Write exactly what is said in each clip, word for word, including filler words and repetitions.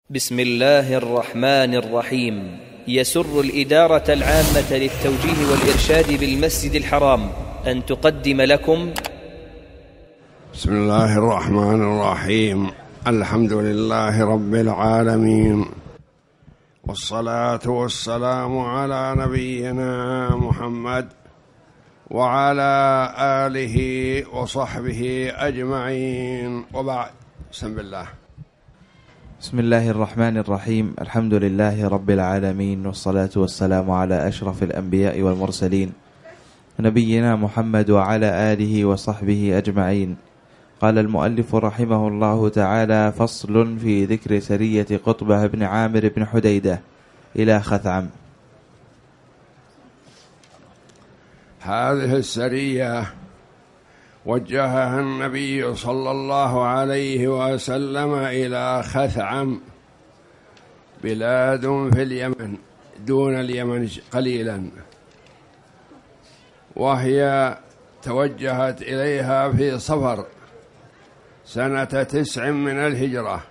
بسم الله الرحمن الرحيم. يسر الإدارة العامة للتوجيه والإرشاد بالمسجد الحرام أن تقدم لكم بسم الله الرحمن الرحيم. الحمد لله رب العالمين، والصلاة والسلام على نبينا محمد وعلى آله وصحبه أجمعين، وبعد. بسم الله. بسم الله الرحمن الرحيم. الحمد لله رب العالمين، والصلاة والسلام على أشرف الأنبياء والمرسلين نبينا محمد وعلى آله وصحبه أجمعين. قال المؤلف رحمه الله تعالى: فصل في ذكر سرية قطبة بن عامر بن حديدة إلى خثعم. هذه السرية وجهها النبي صلى الله عليه وسلم إلى خثعم، بلاد في اليمن دون اليمن قليلا، وهي توجهت إليها في صفر سنة تسع من الهجرة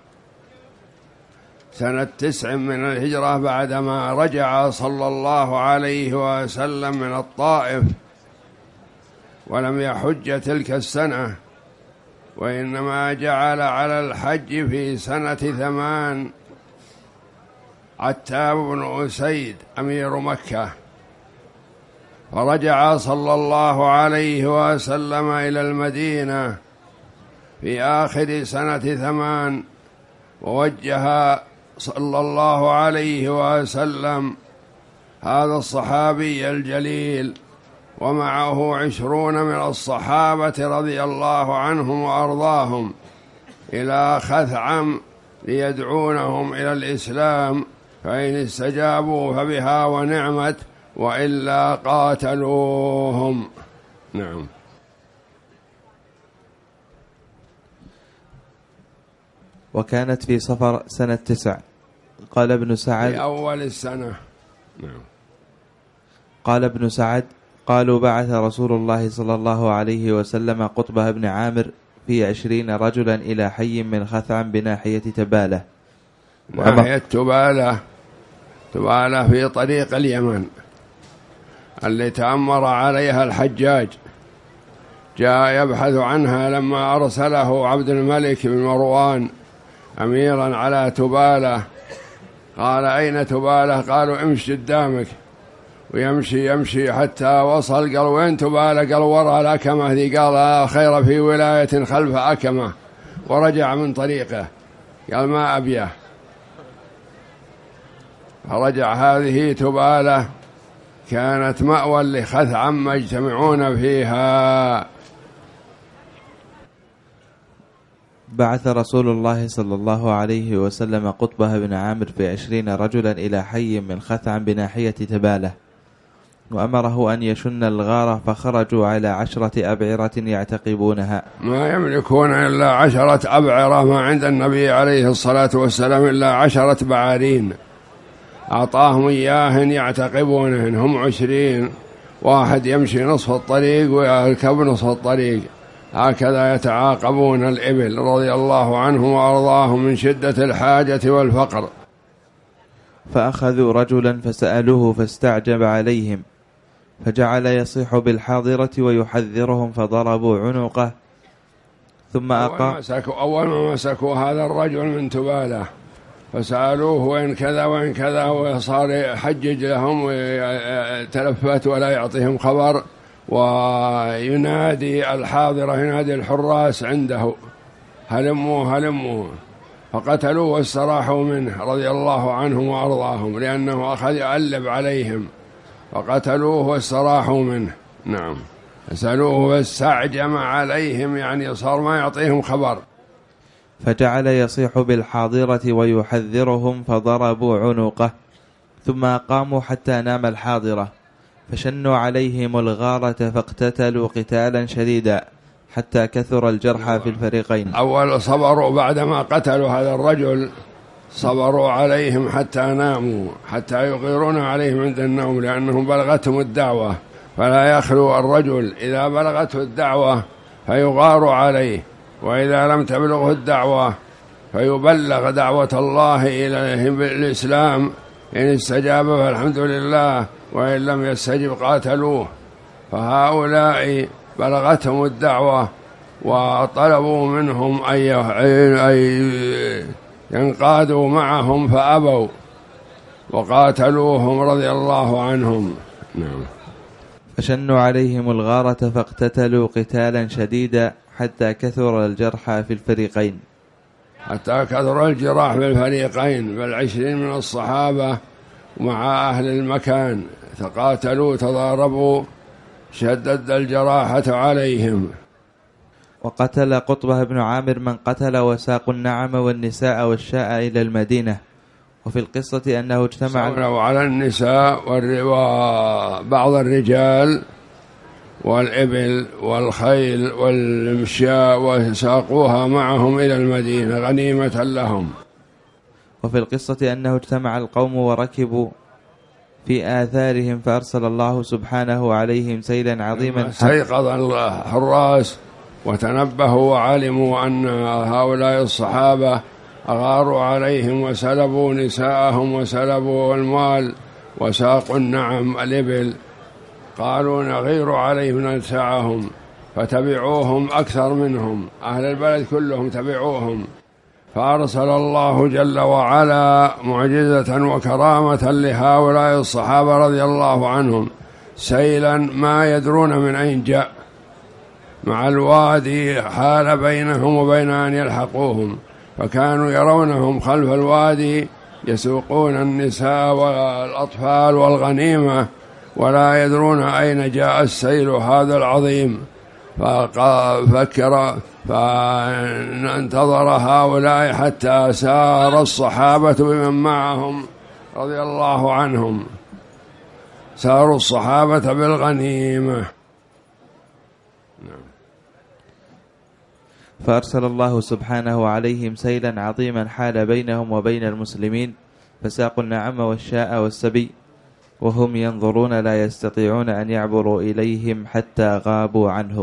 سنة تسع من الهجرة بعدما رجع صلى الله عليه وسلم من الطائف، ولم يحج تلك السنة، وإنما جعل على الحج في سنة ثمان عتاب بن أسيد أمير مكة، فرجع صلى الله عليه وسلم إلى المدينة في آخر سنة ثمان، ووجه صلى الله عليه وسلم هذا الصحابي الجليل ومعه عشرون من الصحابة رضي الله عنهم وأرضاهم إلى خثعم ليدعونهم إلى الإسلام، فإن استجابوا فبها ونعمت، وإلا قاتلوهم. نعم. وكانت في صفر سنة تسع. قال ابن سعد في أول السنة. نعم. قال ابن سعد: قالوا بعث رسول الله صلى الله عليه وسلم قطبة بن عامر في عشرين رجلا إلى حي من خثعم بناحية تبالة. ناحية تبالة تبالة في طريق اليمن اللي تأمر عليها الحجاج، جاء يبحث عنها لما أرسله عبد الملك بن مروان أميرا على تبالة. قال: أين تبالة؟ قالوا: امشي قدامك. ويمشي يمشي حتى وصل، قال: وين تبالة؟ قال: وراء الأكمة ذي. قال: لا خير في ولاية خلف أكمة. ورجع من طريقه، قال: ما أبيه. فرجع. هذه تبالة كانت مأوى لخثعم يجتمعون فيها. بعث رسول الله صلى الله عليه وسلم قطبة بن عامر في عشرين رجلا إلى حي من خثعم بناحية تبالة، وأمره أن يشن الغارة، فخرجوا على عشرة أبعرة يعتقبونها. ما يملكون إلا عشرة أبعرة، ما عند النبي عليه الصلاة والسلام إلا عشرة بعارين أعطاهم إياهن يعتقبونهن. هم عشرين، واحد يمشي نصف الطريق ويركب نصف الطريق، هكذا يتعاقبون الإبل رضي الله عنهم وأرضاهم من شدة الحاجة والفقر. فأخذوا رجلا فسألوه فاستعجب عليهم، فجعل يصيح بالحاضرة ويحذرهم، فضربوا عنقه. ثم أقام. أول ما مسكوا هذا الرجل من تبالة فسألوه: وين كذا وين كذا؟ وصار يحجج لهم ويتلفت ولا يعطيهم خبر، وينادي الحاضرة، ينادي الحراس عنده: هلموا هلموا. فقتلوه واستراحوا منه رضي الله عنهم وأرضاهم، لأنه أخذ يعلب عليهم، فقتلوه واستراحوا منه. نعم. سألوه فاستعجم عليهم، يعني صار ما يعطيهم خبر. فجعل يصيح بالحاضرة ويحذرهم، فضربوا عنقه. ثم قاموا حتى نام الحاضرة، فشنوا عليهم الغارة، فاقتتلوا قتالا شديدا حتى كثر الجرحى في الفريقين. أول صبروا، بعدما قتلوا هذا الرجل صبروا عليهم حتى ناموا، حتى يغيرون عليهم عند النوم، لأنهم بلغتهم الدعوة، فلا يخلو الرجل إذا بلغته الدعوة فيغار عليه، وإذا لم تبلغه الدعوة فيبلغ دعوة الله إليهم بالإسلام، إن استجاب فالحمد لله، وإن لم يستجب قاتلوه. فهؤلاء بلغتهم الدعوة وطلبوا منهم أن ينقادوا معهم فأبوا وقاتلوهم رضي الله عنهم. نعم. فشنوا عليهم الغارة فاقتتلوا قتالا شديدا حتى كثر الجرحى في الفريقين حتى كثر الجراح في الفريقين، بل عشرين من الصحابة مع أهل المكان تقاتلوا تضاربوا، شدد الجراحة عليهم. وقتل قطبة بن عامر من قتل وساقوا النعم والنساء والشاء إلى المدينة. وفي القصة أنه اجتمع على النساء وبعض الرجال والإبل والخيل والمشاء وساقوها معهم إلى المدينة غنيمة لهم. وفي القصة أنه اجتمع القوم وركبوا في آثارهم فأرسل الله سبحانه عليهم سيلا عظيما. استيقظ الحراس وتنبهوا وعلموا أن هؤلاء الصحابة أغاروا عليهم وسلبوا نساءهم وسلبوا المال وساقوا النعم الإبل، قالوا نغير عليهم نساءهم، فتبعوهم أكثر منهم، أهل البلد كلهم تبعوهم. فأرسل الله جل وعلا معجزة وكرامة لهؤلاء الصحابة رضي الله عنهم، سيلا ما يدرون من أين جاء، مع الوادي حال بينهم وبين أن يلحقوهم، فكانوا يرونهم خلف الوادي يسوقون النساء والأطفال والغنيمة، ولا يدرون أين جاء السيل هذا العظيم. ففكر فانتظر هؤلاء حتى سار الصحابة بمن معهم رضي الله عنهم، ساروا الصحابة بالغنيمة. فأرسل الله سبحانه عليهم سيلا عظيما حال بينهم وبين المسلمين، فساقوا النعم والشاء والسبي وهم ينظرون لا يستطيعون أن يعبروا إليهم حتى غابوا عنهم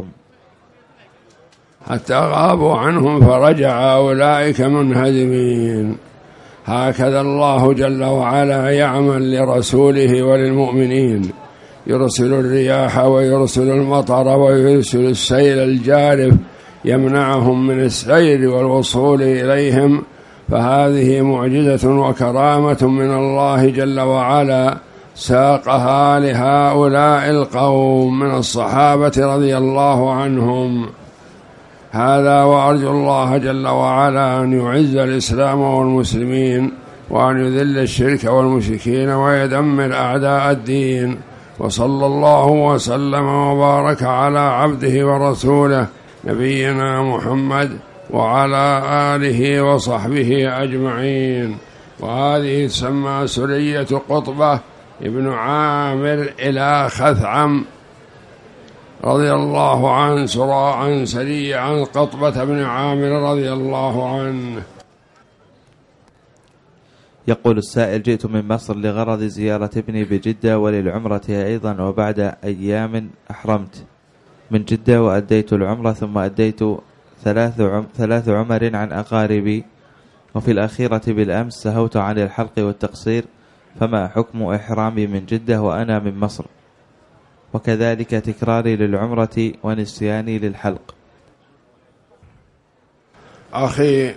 حتى غابوا عنهم فرجع أولئك منهزمين. هكذا الله جل وعلا يعمل لرسوله وللمؤمنين، يرسل الرياح ويرسل المطر ويرسل السيل الجارف يمنعهم من السير والوصول إليهم. فهذه معجزة وكرامة من الله جل وعلا ساقها لهؤلاء القوم من الصحابة رضي الله عنهم. هذا وأرجو الله جل وعلا أن يعز الإسلام والمسلمين، وأن يذل الشرك والمشركين ويدمر أعداء الدين. وصلى الله وسلم وبارك على عبده ورسوله نبينا محمد وعلى آله وصحبه أجمعين. وهذه تسمى سرية قطبة ابن عامر إلى خثعم رضي الله عنه، سراعا سريعا عن قطبة بن عامر رضي الله عنه. يقول السائل: جئت من مصر لغرض زيارة ابني بجدة وللعمرة أيضا، وبعد أيام أحرمت من جدة وأديت العمرة، ثم أديت ثلاث عم ثلاث عمر عن أقاربي، وفي الأخيرة بالأمس سهوت عن الحلق والتقصير، فما حكم إحرامي من جدة وأنا من مصر؟ وكذلك تكراري للعمرة ونسياني للحلق. أخي،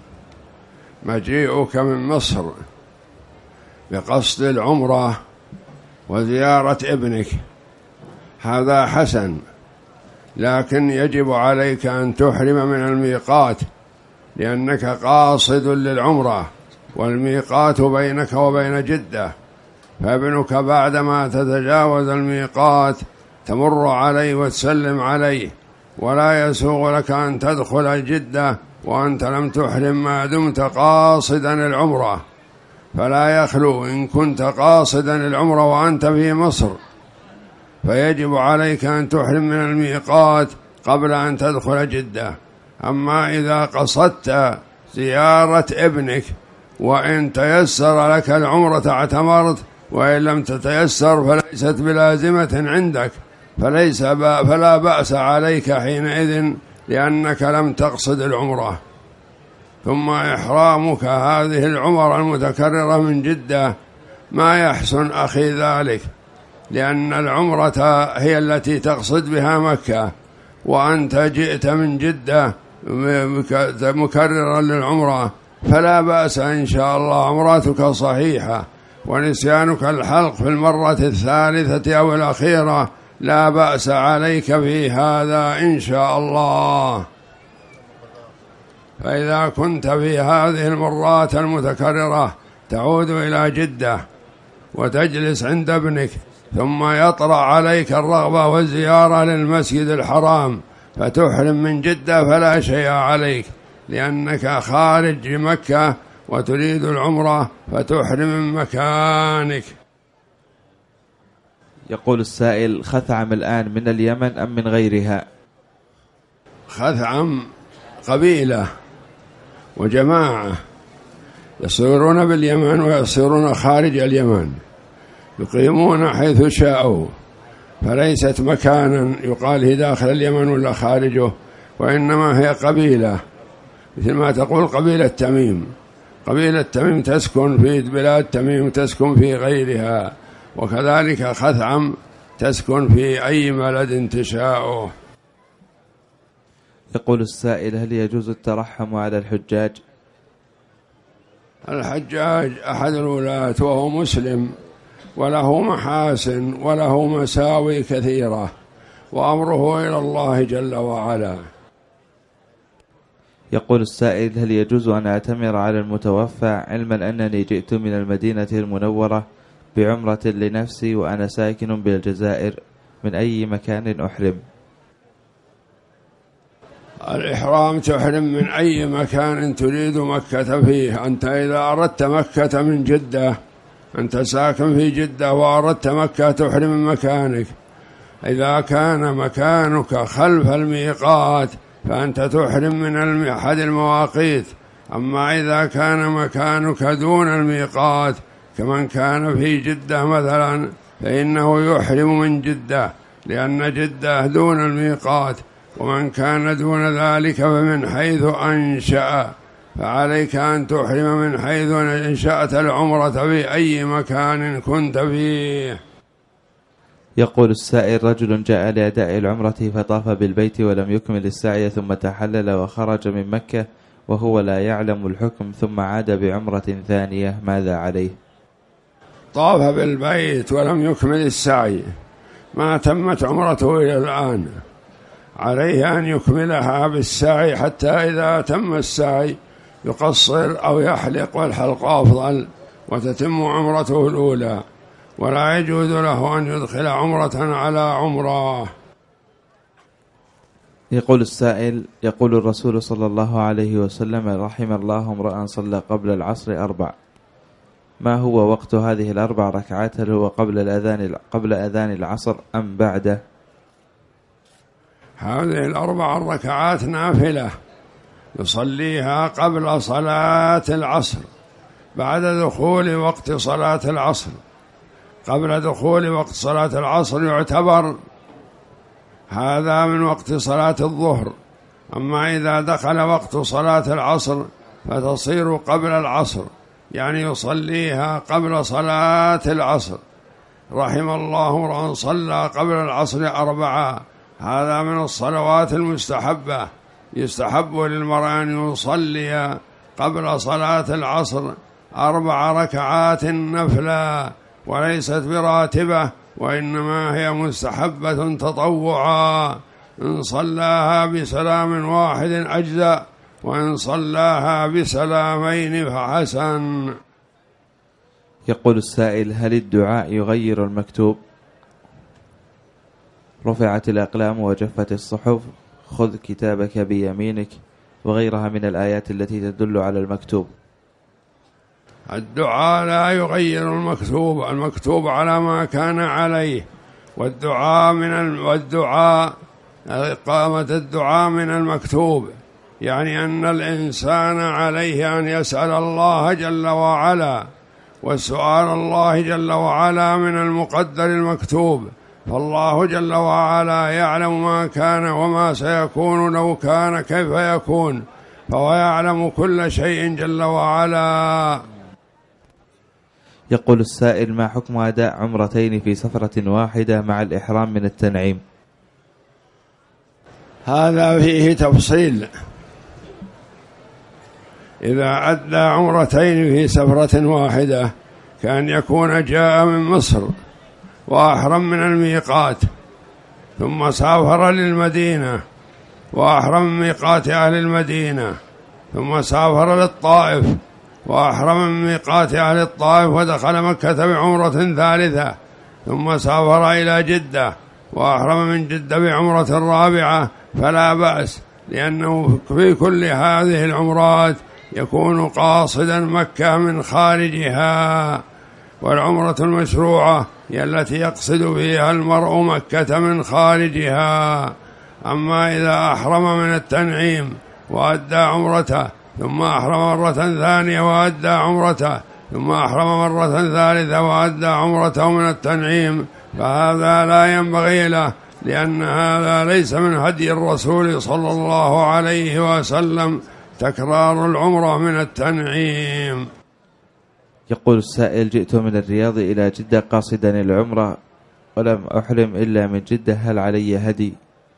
مجيئك من مصر بقصد العمرة وزيارة ابنك هذا حسن، لكن يجب عليك أن تحرم من الميقات، لأنك قاصد للعمرة والميقات بينك وبين جدة، فابنك بعدما تتجاوز الميقات تمر عليه وتسلم عليه، ولا يسوغ لك أن تدخل جدة وأنت لم تحرم ما دمت قاصدا العمرة. فلا يخلو إن كنت قاصدا العمرة وأنت في مصر، فيجب عليك أن تحرم من الميقات قبل أن تدخل جدة. أما إذا قصدت زيارة ابنك وإن تيسر لك العمرة اعتمرت، وإن لم تتيسر فليست بلازمة عندك، فليس فلا بأس عليك حينئذ، لأنك لم تقصد العمرة. ثم إحرامك هذه العمر المتكررة من جدة ما يحسن أخي ذلك، لأن العمرة هي التي تقصد بها مكة، وأنت جئت من جدة مكررا للعمرة، فلا بأس إن شاء الله، عمرتك صحيحة، ونسيانك الحلق في المرة الثالثة أو الأخيرة لا بأس عليك في هذا إن شاء الله. فإذا كنت في هذه المرات المتكررة تعود إلى جدة وتجلس عند ابنك، ثم يطرأ عليك الرغبة والزيارة للمسجد الحرام فتحرم من جدة فلا شيء عليك، لأنك خارج مكة وتريد العمرة فتحرم من مكانك. يقول السائل: خثعم الآن من اليمن أم من غيرها؟ خثعم قبيلة وجماعة يصيرون باليمن ويصيرون خارج اليمن، يقيمون حيث شاءوا، فليست مكانا يقال هي داخل اليمن ولا خارجه، وإنما هي قبيلة، مثل ما تقول قبيلة تميم. قبيلة تميم تسكن في بلاد تميم، تسكن في غيرها، وكذلك خثعم تسكن في أي بلد تشاءه. يقول السائل: هل يجوز الترحم على الحجاج؟ الحجاج أحد الولاة وهو مسلم وله محاسن وله مساوي كثيرة، وأمره إلى الله جل وعلا. يقول السائل: هل يجوز أن أعتمر على المتوفى علما أنني جئت من المدينة المنورة بعمرة لنفسي وأنا ساكن بالجزائر، من أي مكان أحرم؟ الإحرام تحرم من أي مكان تريد مكة فيه. أنت إذا أردت مكة من جدة، أنت ساكن في جدة وأردت مكة تحرم من مكانك. إذا كان مكانك خلف الميقات فأنت تحرم من أحد المواقيت. أما إذا كان مكانك دون الميقات كمن كان في جدة مثلا فإنه يحرم من جدة، لأن جدة دون الميقات، ومن كان دون ذلك فمن حيث أنشأ، فعليك أن تحرم من حيث أنشأت العمرة في أي مكان كنت فيه. يقول السائل: رجل جاء لأداء العمرة فطاف بالبيت ولم يكمل السعي ثم تحلل وخرج من مكة وهو لا يعلم الحكم، ثم عاد بعمرة ثانية، ماذا عليه؟ طاف بالبيت ولم يكمل السعي، ما تمت عمرته إلى الآن، عليه أن يكملها بالسعي حتى إذا تم السعي يقصر أو يحلق، والحلق أفضل، وتتم عمرته الأولى، ولا يجوز له أن يدخل عمرة على عمره. يقول السائل: يقول الرسول صلى الله عليه وسلم: رحم الله امرأ صلى قبل العصر أربع، ما هو وقت هذه الأربع ركعات؟ هل هو قبل الأذان قبل أذان العصر أم بعده؟ هذه الأربع الركعات نافلة يصليها قبل صلاة العصر، بعد دخول وقت صلاة العصر. قبل دخول وقت صلاة العصر يعتبر هذا من وقت صلاة الظهر، أما إذا دخل وقت صلاة العصر فتصير قبل العصر، يعني يصليها قبل صلاة العصر. رحم الله امرأ صلى قبل العصر أربعة، هذا من الصلوات المستحبة، يستحب للمرء أن يصلي قبل صلاة العصر أربع ركعات نفلا، وليست براتبة، وإنما هي مستحبة تطوعا. إن صلاها بسلام واحد أجزاء، وإن صلاها بسلامين فحسن. يقول السائل: هل الدعاء يغير المكتوب؟ رفعت الأقلام وجفت الصحف، خذ كتابك بيمينك، وغيرها من الآيات التي تدل على المكتوب. الدعاء لا يغير المكتوب، المكتوب على ما كان عليه، والدعاء من والدعاء إقامة الدعاء من المكتوب، يعني أن الإنسان عليه أن يسأل الله جل وعلا، والسؤال الله جل وعلا من المقدر المكتوب، فالله جل وعلا يعلم ما كان وما سيكون لو كان كيف يكون، فهو يعلم كل شيء جل وعلا. يقول السائل: ما حكم أداء عمرتين في سفرة واحدة مع الإحرام من التنعيم؟ هذا فيه تفصيل. إذا أدى عمرتين في سفرة واحدة كان يكون جاء من مصر وأحرم من الميقات، ثم سافر للمدينة وأحرم من ميقات أهل المدينة، ثم سافر للطائف وأحرم من ميقات أهل الطائف ودخل مكة بعمرة ثالثة، ثم سافر إلى جدة وأحرم من جدة بعمرة رابعة، فلا بأس، لأنه في كل هذه العمرات يكون قاصدا مكة من خارجها. والعمرة المشروعة هي التي يقصد فيها المرء مكة من خارجها. أما إذا أحرم من التنعيم وأدى عمرته ثم أحرم مرة ثانية وأدى عمرته ثم أحرم مرة ثالثة وأدى عمرته من التنعيم، فهذا لا ينبغي له، لأن هذا ليس من هدي الرسول صلى الله عليه وسلم تكرار العمرة من التنعيم. يقول السائل: جئت من الرياض إلى جدة قاصدا العمرة ولم أحرم إلا من جدة، هل علي هدي؟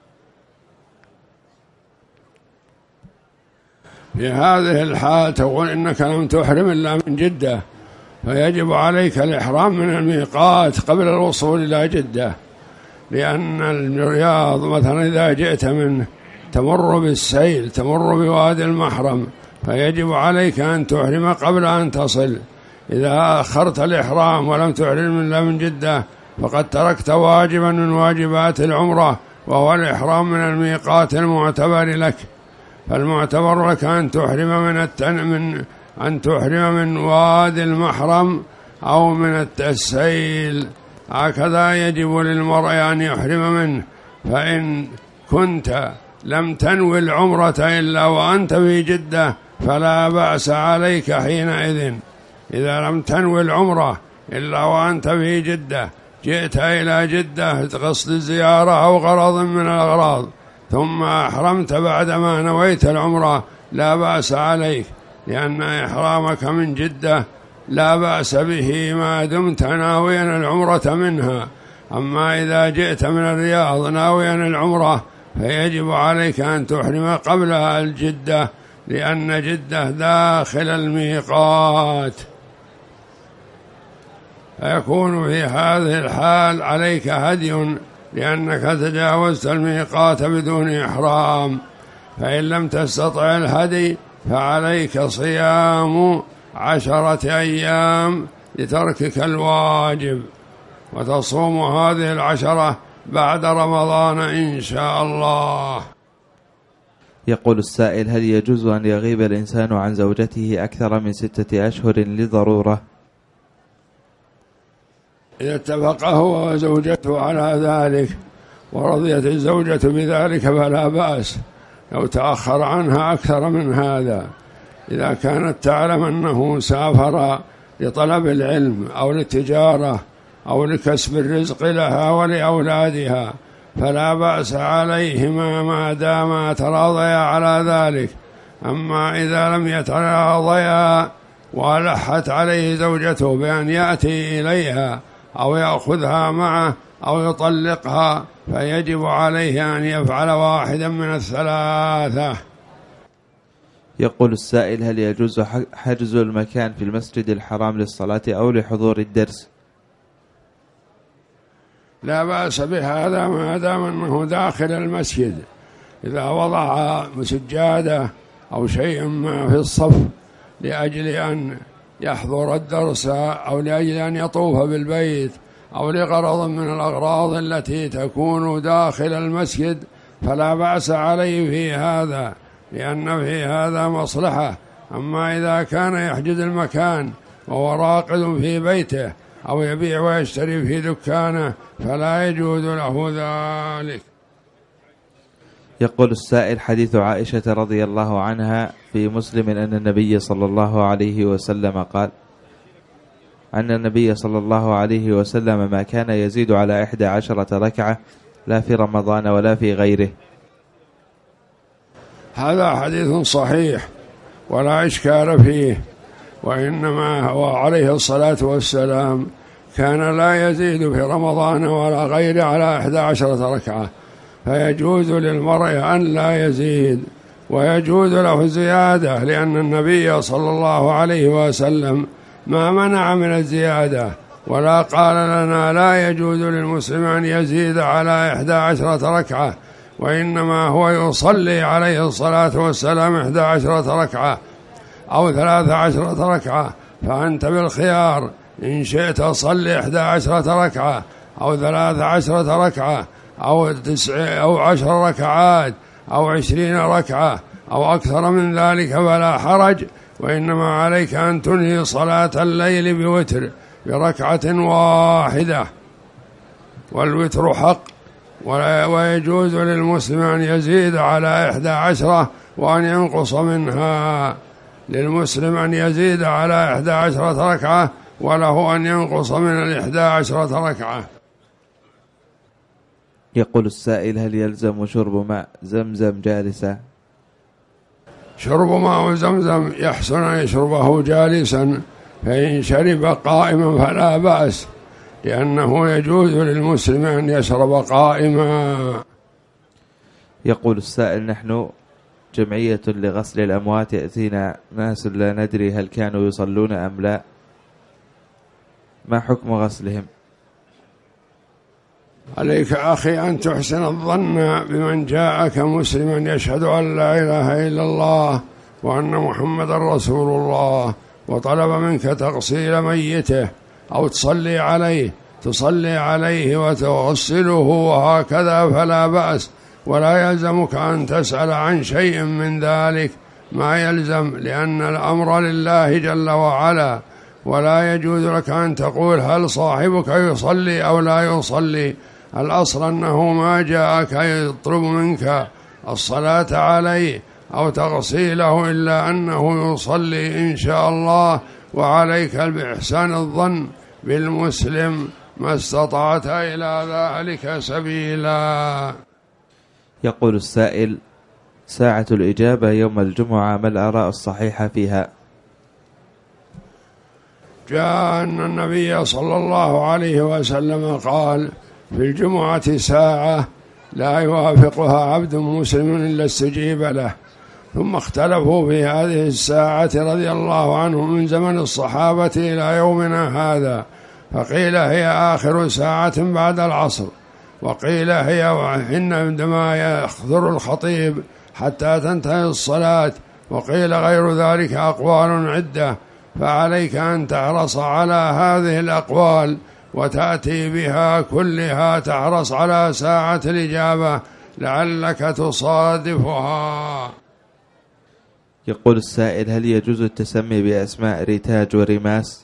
في هذه الحال تقول إنك لم تحرم إلا من جدة، فيجب عليك الإحرام من الميقات قبل الوصول إلى جدة، لأن الرياض مثلا إذا جئت منه تمر بالسيل، تمر بوادي المحرم، فيجب عليك أن تحرم قبل أن تصل. إذا أخرت الإحرام ولم تحرم إلا من جدة فقد تركت واجبا من واجبات العمرة، وهو الإحرام من الميقات المعتبر لك. فالمعتبر لك أن تحرم من التن من أن تحرم من وادي المحرم أو من السيل، هكذا يجب للمرء أن يحرم منه. فإن كنت لم تنوي العمرة إلا وأنت في جدة فلا بأس عليك حينئذ. إذا لم تنوي العمرة إلا وأنت في جدة، جئت إلى جدة قصد الزيارة أو غرض من الأغراض ثم أحرمت بعدما نويت العمرة، لا بأس عليك، لأن إحرامك من جدة لا بأس به ما دمت ناويا العمرة منها. أما إذا جئت من الرياض ناويا العمرة فيجب عليك أن تحرم قبلها الجدة، لأن جدة داخل الميقات، فيكون في هذه الحال عليك هدي، لأنك تجاوزت الميقات بدون إحرام. فإن لم تستطع الهدي فعليك صيام عشرة أيام لتركك الواجب، وتصوم هذه العشرة بعد رمضان إن شاء الله. يقول السائل: هل يجوز أن يغيب الإنسان عن زوجته أكثر من ستة أشهر لضرورة؟ إذا اتفق هو وزوجته على ذلك ورضيت الزوجة بذلك فلا بأس لو تأخر عنها أكثر من هذا. إذا كانت تعلم أنه سافر لطلب العلم أو للتجارة أو لكسب الرزق لها ولأولادها فلا بأس عليهما ما داما تراضيا على ذلك. أما إذا لم يتراضيا ولحت عليه زوجته بأن يأتي إليها أو يأخذها معه أو يطلقها فيجب عليه أن يفعل واحدا من الثلاثة. يقول السائل: هل يجوز حجز المكان في المسجد الحرام للصلاة أو لحضور الدرس؟ لا بأس بهذا ما دام أنه داخل المسجد. إذا وضع سجادة أو شيء ما في الصف لأجل أن يحضر الدرس أو لأجل أن يطوف بالبيت أو لغرض من الأغراض التي تكون داخل المسجد فلا بأس عليه في هذا، لأن في هذا مصلحة. أما إذا كان يحجز المكان وهو راقد في بيته أو يبيع ويشتري في دكانه فلا يجوز له ذلك. يقول السائل: حديث عائشة رضي الله عنها في مسلم أن النبي صلى الله عليه وسلم قال أن النبي صلى الله عليه وسلم ما كان يزيد على إحدى عشرة ركعة لا في رمضان ولا في غيره. هذا حديث صحيح ولا إشكال فيه، وإنما هو عليه الصلاة والسلام كان لا يزيد في رمضان ولا غيره على إحدى عشرة ركعة، فيجوز للمرء أن لا يزيد ويجوز له الزيادة، لأن النبي صلى الله عليه وسلم ما منع من الزيادة ولا قال لنا لا يجوز للمسلم أن يزيد على إحدى عشرة ركعة، وإنما هو يصلي عليه الصلاة والسلام إحدى عشرة ركعة أو ثلاث عشرة ركعة، فأنت بالخيار إن شئت صلي إحدى عشرة ركعة أو ثلاث عشرة ركعة أو تسع أو عشر ركعات أو عشرين ركعة أو أكثر من ذلك فلا حرج، وإنما عليك أن تنهي صلاة الليل بوتر بركعة واحدة، والوتر حق، ويجوز للمسلم أن يزيد على إحدى عشرة وأن ينقص منها، للمسلم أن يزيد على إحدى عشرة ركعة وله أن ينقص من الإحدى عشرة ركعة. يقول السائل: هل يلزم شرب ماء زمزم جالسا؟ شرب ماء زمزم يحسن أن يشربه جالسا، فإن شرب قائما فلا بأس، لأنه يجوز للمسلم أن يشرب قائما. يقول السائل: نحن جمعية لغسل الأموات، يأتينا ناس لا ندري هل كانوا يصلون أم لا، ما حكم غسلهم؟ عليك أخي أن تحسن الظن بمن جاءك مسلما يشهد أن لا إله إلا الله وأن محمد رسول الله وطلب منك تغسيل ميته أو تصلي عليه تصلي عليه وتغسله وهكذا فلا بأس، ولا يلزمك أن تسأل عن شيء من ذلك، ما يلزم، لأن الأمر لله جل وعلا، ولا يجوز لك أن تقول هل صاحبك يصلي أو لا يصلي. الأصل أنه ما جاءك يطلب منك الصلاة عليه أو تغسيله إلا أنه يصلي إن شاء الله، وعليك بإحسان الظن بالمسلم ما استطعت إلى ذلك سبيلا. يقول السائل: ساعة الإجابة يوم الجمعة، ما الآراء الصحيحة فيها؟ جاء أن النبي صلى الله عليه وسلم قال: في الجمعة ساعة لا يوافقها عبد مسلم إلا استجيب له. ثم اختلفوا في هذه الساعة رضي الله عنهم من زمن الصحابة إلى يومنا هذا، فقيل هي آخر ساعة بعد العصر، وقيل هي عندما يخثر الخطيب حتى تنتهي الصلاة، وقيل غير ذلك أقوال عدة، فعليك أن تحرص على هذه الأقوال وتأتي بها كلها، تحرص على ساعة الإجابة لعلك تصادفها. يقول السائل: هل يجوز التسمي بأسماء ريتاج ورماس؟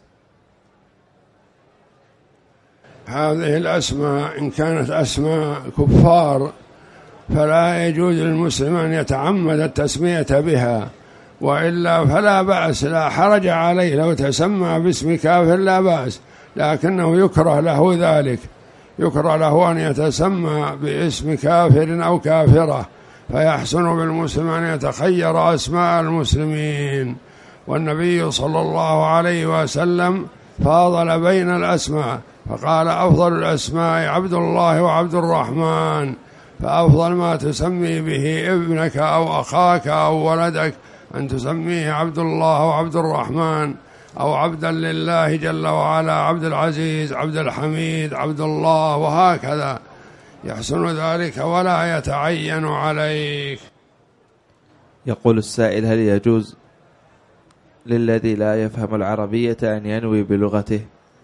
هذه الأسماء إن كانت أسماء كفار فلا يجوز للمسلم أن يتعمد التسمية بها، وإلا فلا بأس، لا حرج عليه لو تسمى باسم كافر لا بأس، لكنه يكره له ذلك، يكره له أن يتسمى باسم كافر أو كافرة، فيحسن بالمسلم أن يتخير أسماء المسلمين. والنبي صلى الله عليه وسلم فاضل بين الأسماء فقال: أفضل الأسماء عبد الله وعبد الرحمن، فأفضل ما تسمي به ابنك أو أخاك أو ولدك أن تسميه عبد الله وعبد الرحمن، أو عبدا لله جل وعلا، عبد العزيز، عبد الحميد، عبد الله، وهكذا يحسن ذلك ولا يتعين عليك. يقول السائل: هل يجوز للذي لا يفهم العربية أن ينوي بلغته؟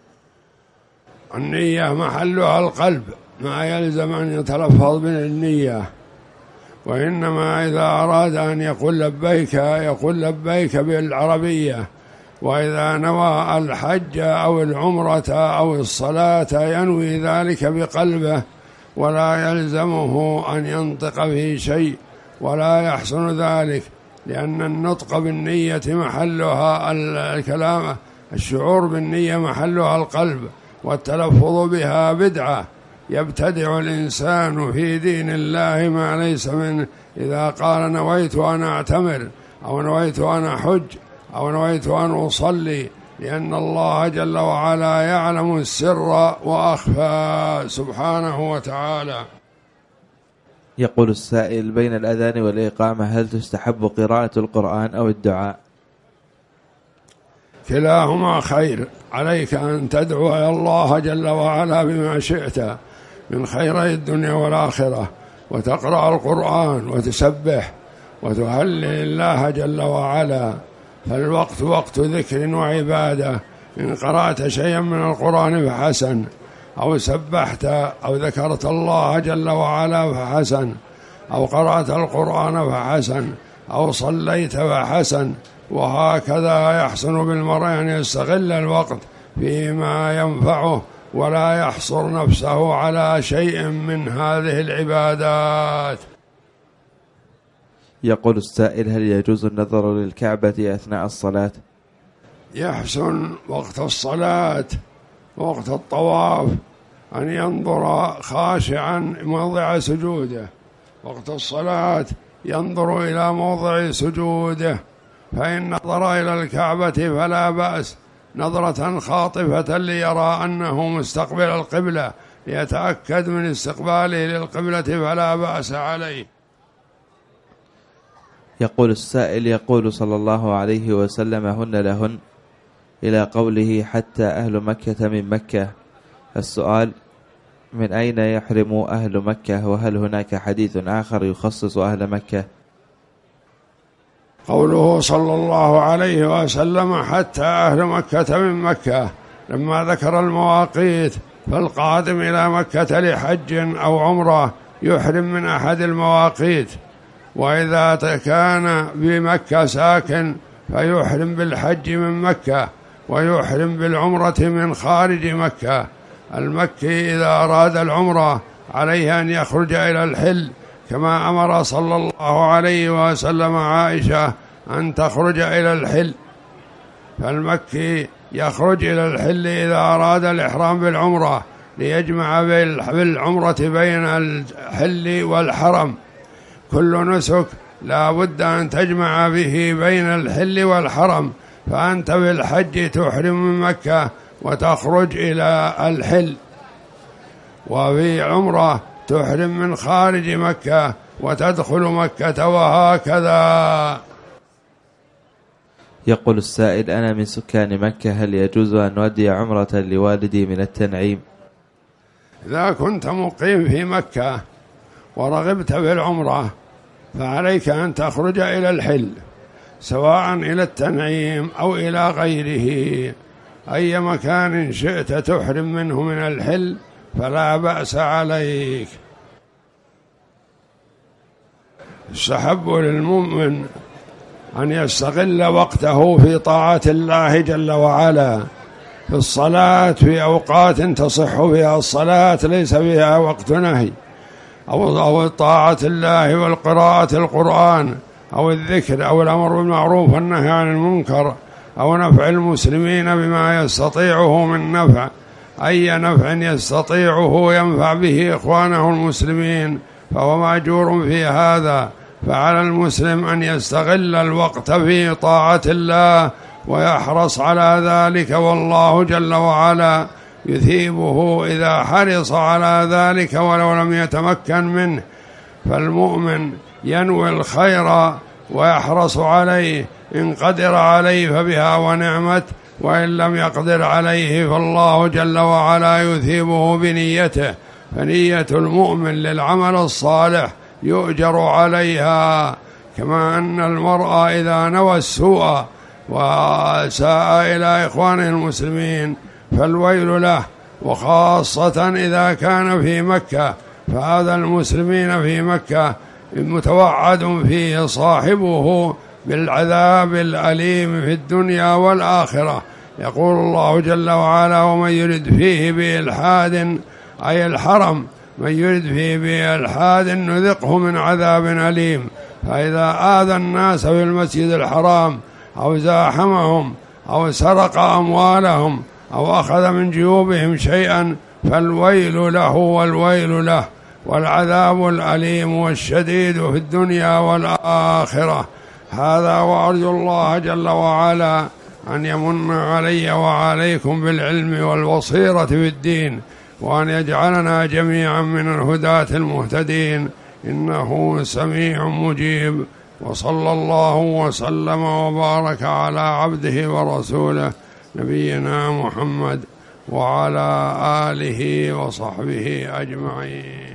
النية محلها القلب، ما يلزم أن يتلفظ من النية، وإنما إذا أراد أن يقول لبيك يقول لبيك بالعربية، وإذا نوى الحج أو العمرة أو الصلاة ينوي ذلك بقلبه، ولا يلزمه أن ينطق به شيء، ولا يحسن ذلك، لأن النطق بالنية محلها الكلام، الشعور بالنية محلها القلب، والتلفظ بها بدعة، يبتدع الإنسان في دين الله ما ليس منه. إذا قال نويت أن أعتمر أو نويت أن أحج أو نويت أن أصلي، لأن الله جل وعلا يعلم السر وأخفى سبحانه وتعالى. يقول السائل: بين الأذان والإقامة هل تستحب قراءة القرآن أو الدعاء؟ كلاهما خير، عليك أن تدعو إلى الله جل وعلا بما شئت من خيري الدنيا والآخرة، وتقرأ القرآن وتسبح وتهلل الله جل وعلا، فالوقت وقت ذكر وعبادة. إن قرأت شيئا من القرآن فحسن، أو سبحت أو ذكرت الله جل وعلا فحسن، أو قرأت القرآن فحسن، أو صليت فحسن. وهكذا يحسن بالمرء أن يستغل الوقت فيما ينفعه ولا يحصر نفسه على شيء من هذه العبادات. يقول السائل: هل يجوز النظر للكعبة أثناء الصلاة؟ يحسن وقت الصلاة وقت الطواف أن ينظر خاشعا موضع سجوده، وقت الصلاة ينظر إلى موضع سجوده، فإن نظر إلى الكعبة فلا بأس نظرة خاطفة ليرى أنه مستقبل القبلة، ليتأكد من استقباله للقبلة فلا بأس عليه. يقول السائل: يقول صلى الله عليه وسلم: هن لهن، إلى قوله حتى أهل مكة من مكة. السؤال: من أين يحرم أهل مكة؟ وهل هناك حديث آخر يخصص أهل مكة؟ قوله صلى الله عليه وسلم حتى أهل مكة من مكة، لما ذكر المواقيت، فالقادم إلى مكة لحج أو عمرة يحرم من أحد المواقيت، وإذا كان بمكة ساكن فيحرم بالحج من مكة، ويحرم بالعمرة من خارج مكة. المكي إذا أراد العمرة عليه أن يخرج إلى الحل، كما أمر صلى الله عليه وسلم عائشة أن تخرج إلى الحل، فالمكي يخرج إلى الحل إذا أراد الإحرام بالعمرة، ليجمع بالعمرة بين الحل والحرم. كل نسك لا بد أن تجمع به بين الحل والحرم، فأنت بالحج تحرم من مكة وتخرج إلى الحل، وفي عمرة تحرم من خارج مكة وتدخل مكة، وهكذا. يقول السائل: أنا من سكان مكة، هل يجوز أن نودي عمرة لوالدي من التنعيم؟ إذا كنت مقيم في مكة ورغبت بالعمرة فعليك أن تخرج إلى الحل، سواء إلى التنعيم أو إلى غيره، أي مكان شئت تحرم منه من الحل فلا بأس عليك. يستحب للمؤمن أن يستغل وقته في طاعة الله جل وعلا، في الصلاة في أوقات تصح فيها الصلاة ليس فيها وقت نهي، أو أو طاعة الله والقراءة القرآن، أو الذكر، أو الأمر بالمعروف والنهي عن المنكر، أو نفع المسلمين بما يستطيعه من نفع، أي نفع يستطيعه ينفع به إخوانه المسلمين فهو مأجور في هذا. فعلى المسلم أن يستغل الوقت في طاعة الله ويحرص على ذلك، والله جل وعلا يثيبه إذا حرص على ذلك ولو لم يتمكن منه. فالمؤمن ينوي الخير ويحرص عليه، إن قدر عليه فبها ونعمت، وإن لم يقدر عليه فالله جل وعلا يثيبه بنيته. فنية المؤمن للعمل الصالح يؤجر عليها، كما أن المرء إذا نوى السوء وساء إلى إخوانه المسلمين فالويل له، وخاصة إذا كان في مكة، فهذا المسلمين في مكة متوعد فيه صاحبه بالعذاب الأليم في الدنيا والآخرة. يقول الله جل وعلا: ومن يرد فيه بإلحاد، أي الحرم، من يرد فيه بإلحاد نذقه من عذاب أليم. فإذا آذى الناس في المسجد الحرام أو زاحمهم أو سرق أموالهم أو أخذ من جيوبهم شيئا فالويل له والويل له، والعذاب الأليم والشديد في الدنيا والآخرة. هذا وأرجو الله جل وعلا أن يمن علي وعليكم بالعلم والبصيرة في الدين، وأن يجعلنا جميعا من الهداة المهتدين، إنه سميع مجيب. وصلى الله وسلم وبارك على عبده ورسوله نبينا محمد وعلى آله وصحبه أجمعين.